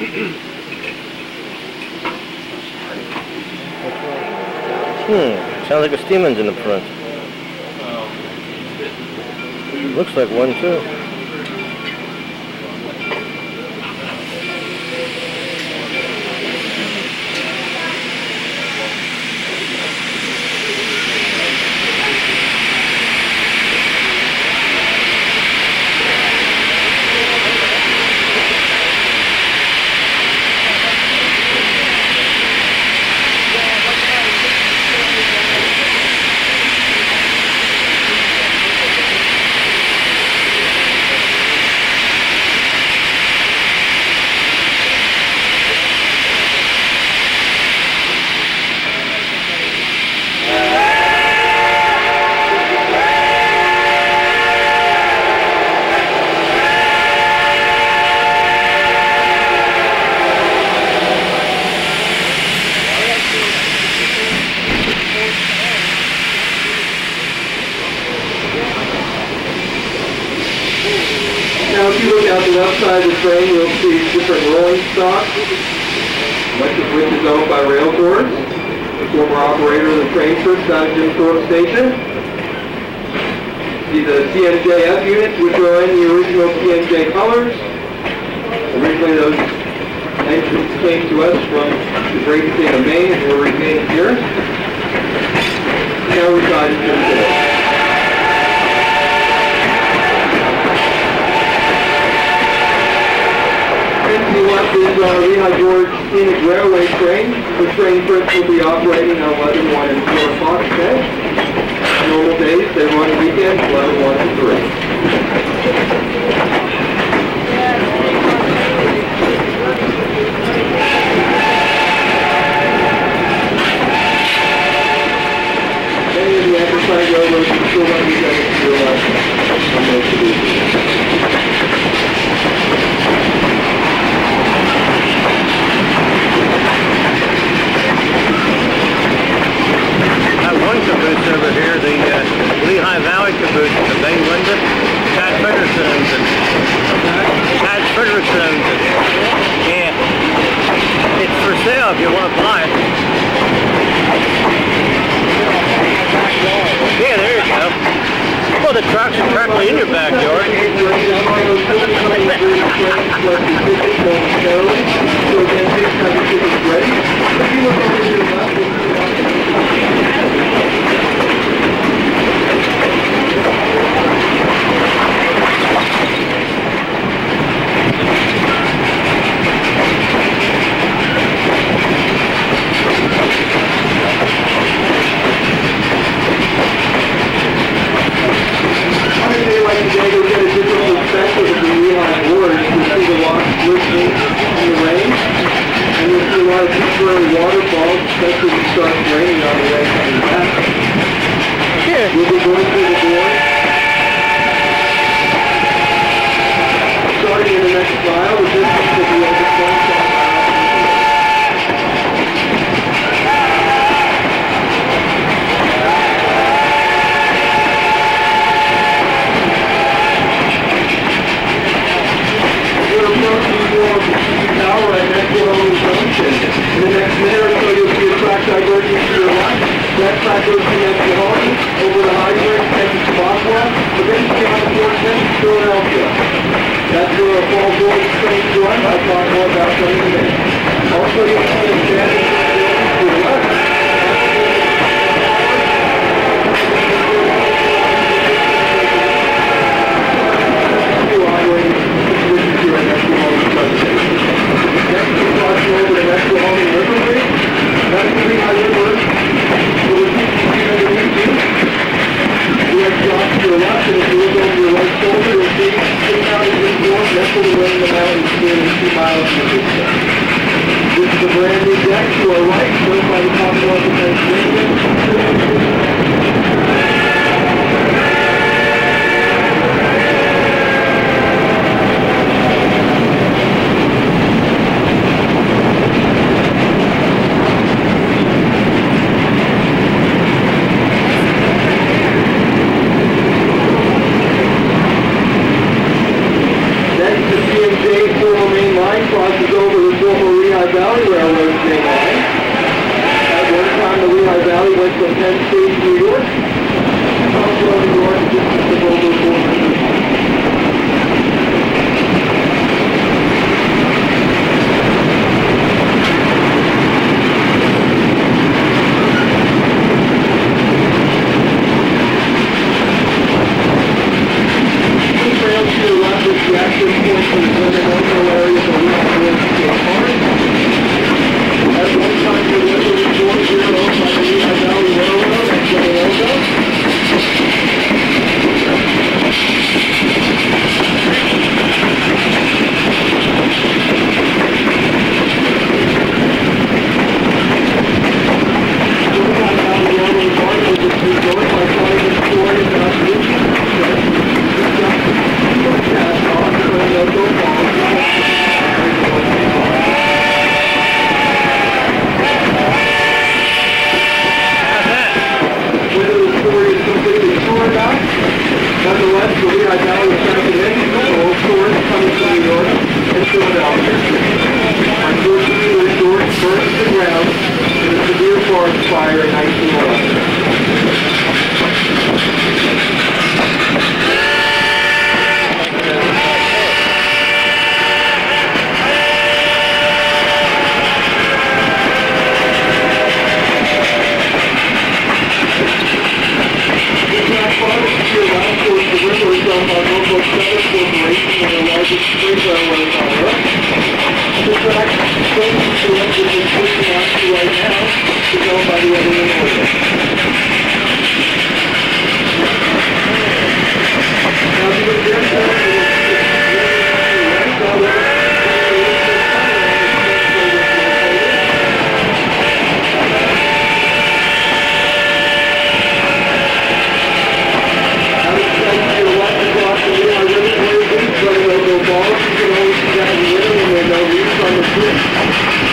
Sounds like a steam engine in the front. Looks like one too. Now if you look out the left side of the train, you'll see different rolling stock, much of which is owned by Rail Tours, the former operator of the train first out of Jim Thorpe Station. See the CNJF units, which are in the original CNJ colors. Originally those engines came to us from the great state of Maine and were retained here. Now reside in Jim Thorpe. Left is Lehigh George Scenic Railway train. The train first will be operating on 11, 1, and 4 o'clock today. Normal days, they run weekends, 11, 1, and 3. Many of the anthracite railroads are still running together to your left on those solutions. One caboose over here, the Lehigh Valley caboose, the Bay Linda, Tad Frederickson's and yeah, it's for sale if you want to buy it. Yeah, there you go. Well, the trucks are practically in your backyard. Crosses over the track close to it, which is pushing out to right now, to go by the other end of it. Now, if you go down balls, you can always see that in the middle when there's no leaves on the switch.